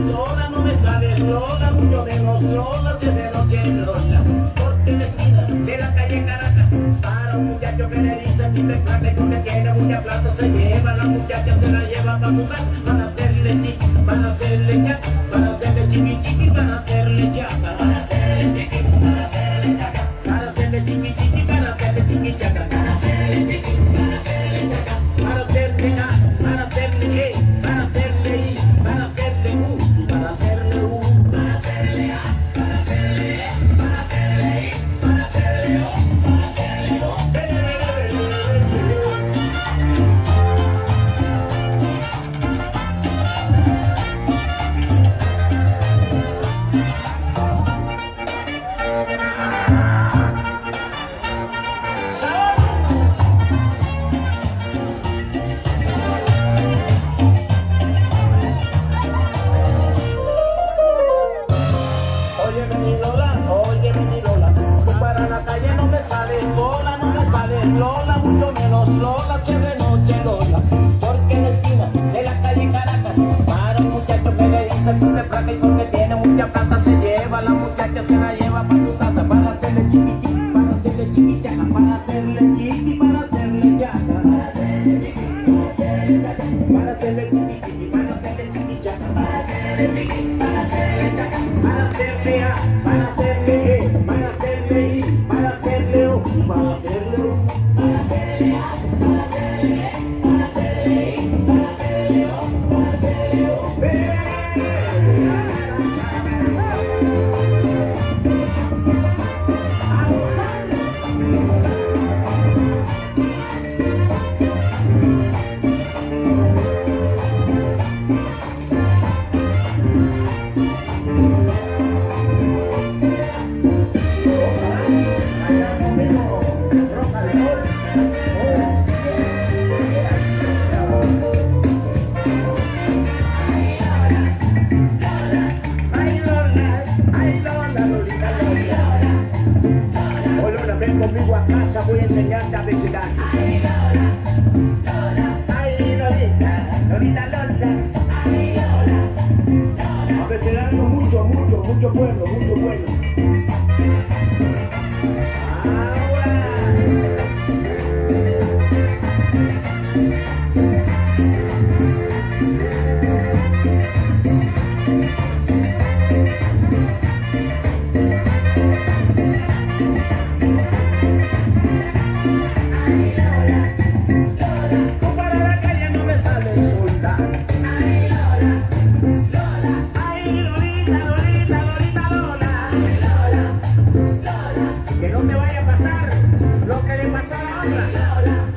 Lola, no me sales Lola, mucho menos Lola, si es de noche Lola. Porque en la esquina de la calle Caracas, para un muchacho que le dice Pipe Plata y porque tiene mucha plata, se lleva la muchacha, se la lleva para su casa, para hacerle chiqui, para hacerle chaca, para hacerle chiqui chiqui, para hacerle chaca, para hacerle chiqui, para hacerle chaca, para hacerle chiqui chiqui, para hacerle chiqui chaca, para hacerle chiqui, para hacerle chaca, para hacerle A, para hacerle E, para hacerle I, para hacerle U, para hacerle U, para hacerle A, para hacerle E, para hacerle I, para hacerle O, para hacerle O. Oye mi Lola, tú para la calle no me sales sola, no me sales Lola, mucho menos Lola, si es de noche Lola, porque en la esquina de la calle Caracas, para un muchacho que le dice Pipe Plata y porque tiene mucha plata, se lleva la muchacha, se la lleva para su casa, para hacerle chiqui chiqui, para hacerle chiqui chaca, para hacerle chiqui, para hacerle chaca, para hacerle chiqui, para hacerle chaca, para hacerle chiqui chiqui, para hacerle chiqui chaca, para hacerle chiqui, para hacerle chaca, para hacerle A, para hacerle E, para hacerle I, para hacerle O, para hacerle U, para hacerle A, para hacerle E, para hacerle I, para hacerle O, para hacerle O. Ven conmigo a casa, voy a enseñarte a visitar. Ay, Lola, Lola. Ay, Lolita, Lolita, Lola. Ay, Lola, Lola. A veterano, mucho pueblo, mucho pueblo. Que no te vaya a pasar lo que le pasó a la otra.